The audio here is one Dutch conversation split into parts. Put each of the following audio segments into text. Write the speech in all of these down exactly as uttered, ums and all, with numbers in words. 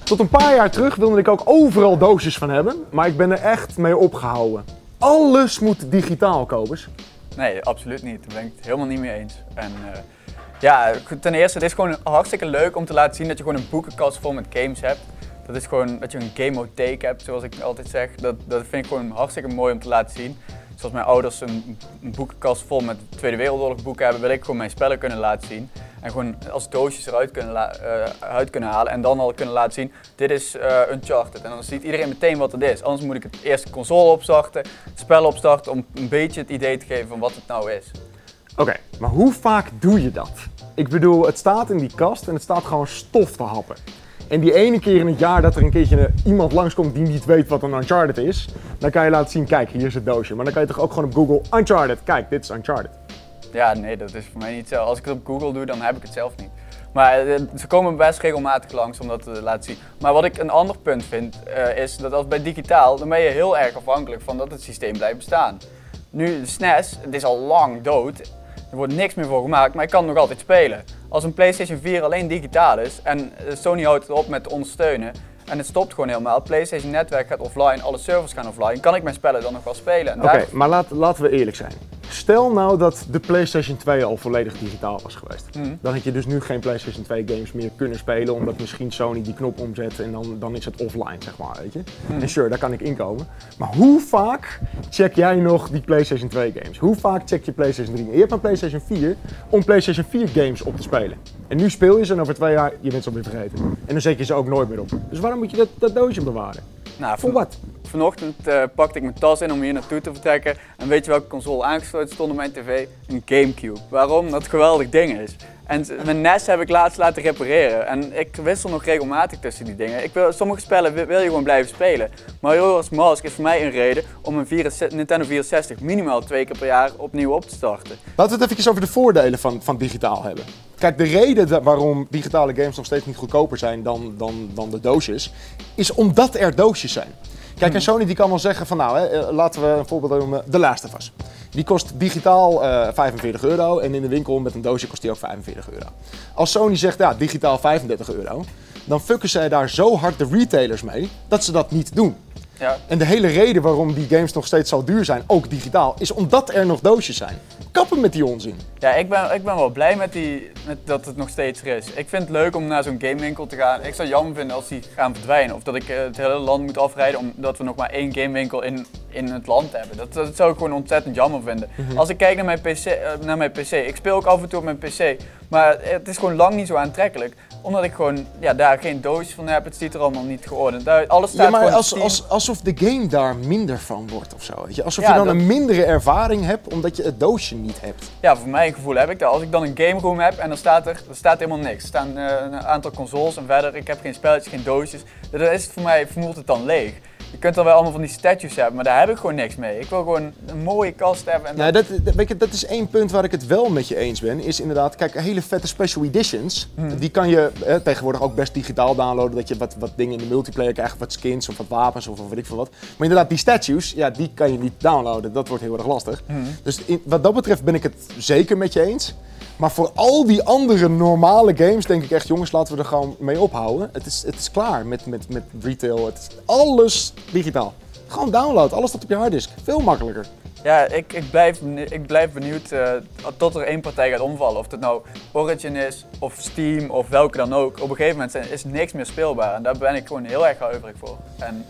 Tot een paar jaar terug wilde ik ook overal doosjes van hebben, maar ik ben er echt mee opgehouden. Alles moet digitaal, Kobus. Nee, absoluut niet. Daar ben ik het helemaal niet mee eens. En, uh, ja, ten eerste, het is gewoon hartstikke leuk om te laten zien dat je gewoon een boekenkast vol met games hebt. Dat is gewoon dat je een gameotheek hebt, zoals ik altijd zeg. Dat, dat vind ik gewoon hartstikke mooi om te laten zien. Zoals mijn ouders een, een boekenkast vol met Tweede Wereldoorlog boeken hebben, wil ik gewoon mijn spellen kunnen laten zien. En gewoon als doosjes eruit kunnen, uh, uit kunnen halen en dan al kunnen laten zien, dit is uh, Uncharted. En dan ziet iedereen meteen wat het is. Anders moet ik het eerst de console opstarten, het spel opstarten, om een beetje het idee te geven van wat het nou is. Oké, okay, maar hoe vaak doe je dat? Ik bedoel, het staat in die kast en het staat gewoon stof te happen. En die ene keer in het jaar dat er een keertje iemand langskomt die niet weet wat een Uncharted is, dan kan je laten zien, kijk, hier is het doosje. Maar dan kan je toch ook gewoon op Google, Uncharted, kijk, dit is Uncharted. Ja, nee, dat is voor mij niet zo. Als ik het op Google doe, dan heb ik het zelf niet. Maar uh, ze komen best regelmatig langs om dat te laten zien. Maar wat ik een ander punt vind, uh, is dat als bij digitaal, dan ben je heel erg afhankelijk van dat het systeem blijft bestaan. Nu, de S N E S, het is al lang dood. Er wordt niks meer voor gemaakt, maar ik kan nog altijd spelen. Als een PlayStation vier alleen digitaal is en Sony houdt het op met te ondersteunen en het stopt gewoon helemaal, het PlayStation netwerk gaat offline, alle servers gaan offline, kan ik mijn spellen dan nog wel spelen. Oké, okay, maar laat, laten we eerlijk zijn. Stel nou dat de PlayStation twee al volledig digitaal was geweest. Mm. Dan had je dus nu geen PlayStation twee games meer kunnen spelen, omdat misschien Sony die knop omzet en dan, dan is het offline, zeg maar, weet je. Mm. En sure, daar kan ik inkomen. Maar hoe vaak check jij nog die PlayStation twee games? Hoe vaak check je PlayStation drie? Je hebt een PlayStation vier om PlayStation vier games op te spelen. En nu speel je ze en over twee jaar, je bent ze alweer vergeten. En dan zet je ze ook nooit meer op. Dus waarom moet je dat, dat doosje bewaren? Nou, voor wat? Vanochtend uh, pakte ik mijn tas in om hier naartoe te vertrekken. En weet je welke console aangesloten stond op mijn tv? Een Gamecube. Waarom? Dat het een geweldig ding is. En mijn N E S heb ik laatst laten repareren. En ik wissel nog regelmatig tussen die dingen. Ik wil, sommige spellen wil, wil je gewoon blijven spelen. Majora's Mask is voor mij een reden om een Nintendo vierenzestig minimaal twee keer per jaar opnieuw op te starten. Laten we het even over de voordelen van, van digitaal hebben. Kijk, de reden waarom digitale games nog steeds niet goedkoper zijn dan, dan, dan de doosjes, is omdat er doosjes zijn. Kijk, en Sony die kan wel zeggen van nou, hè, laten we een voorbeeld noemen, The Last of Us. Die kost digitaal uh, vijfenveertig euro en in de winkel met een doosje kost die ook vijfenveertig euro. Als Sony zegt ja, digitaal vijfendertig euro, dan fucken zij daar zo hard de retailers mee dat ze dat niet doen. Ja. En de hele reden waarom die games nog steeds zo duur zijn, ook digitaal, is omdat er nog doosjes zijn. Kappen met die onzin. Ja, ik ben, ik ben wel blij met, die, met dat het nog steeds er is. Ik vind het leuk om naar zo'n gamewinkel te gaan. Ik zou het jammer vinden als die gaan verdwijnen. Of dat ik uh, het hele land moet afrijden omdat we nog maar één gamewinkel in, in het land hebben. Dat, dat zou ik gewoon ontzettend jammer vinden. Mm-hmm. Als ik kijk naar mijn, P C, uh, naar mijn P C, ik speel ook af en toe op mijn P C. Maar het is gewoon lang niet zo aantrekkelijk. Omdat ik gewoon ja, daar geen doosjes van heb. Het ziet er allemaal niet geordend uit. Alles staat ja, maar gewoon als, als, alsof de game daar minder van wordt of zo. Weet je? Alsof ja, je dan dat... een mindere ervaring hebt omdat je het doosje niet hebt. Ja, voor mijn gevoel heb ik dat. Als ik dan een game room heb en dan staat er, er staat helemaal niks. Er staan uh, een aantal consoles en verder, ik heb geen spelletjes, geen doosjes. Dan is het voor mij, voelt het dan leeg. Je kunt dan wel allemaal van die statues hebben, maar daar heb ik gewoon niks mee. Ik wil gewoon een mooie kast hebben. En nou, dat, dat, weet je, dat is één punt waar ik het wel met je eens ben. Is inderdaad, kijk, hele vette special editions. Hmm. Die kan je eh, tegenwoordig ook best digitaal downloaden. Dat je wat, wat dingen in de multiplayer krijgt, wat skins of wat wapens of, of weet ik veel wat. Maar inderdaad, die statues, ja, die kan je niet downloaden. Dat wordt heel erg lastig. Hmm. Dus in, wat dat betreft ben ik het zeker met je eens. Maar voor al die andere normale games denk ik echt, jongens, laten we er gewoon mee ophouden. Het is, het is klaar met, met, met retail. Het is alles digitaal. Gewoon download, alles staat op je harddisk. Veel makkelijker. Ja, ik, ik, blijf, ik blijf benieuwd uh, tot er één partij gaat omvallen. Of het nou Origin is, of Steam, of welke dan ook. Op een gegeven moment is niks meer speelbaar. En daar ben ik gewoon heel erg huiverig voor. En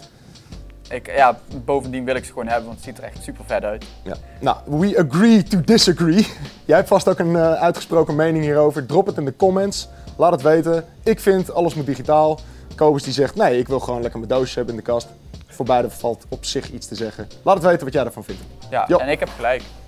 ik, ja, bovendien wil ik ze gewoon hebben, want het ziet er echt super vet uit. Ja. Nou, we agree to disagree. Jij hebt vast ook een uh, uitgesproken mening hierover. Drop het in de comments. Laat het weten. Ik vind alles moet digitaal. Kobus die zegt nee, ik wil gewoon lekker mijn doosjes hebben in de kast. Voor beide valt op zich iets te zeggen. Laat het weten wat jij ervan vindt. Ja, jo. En ik heb gelijk.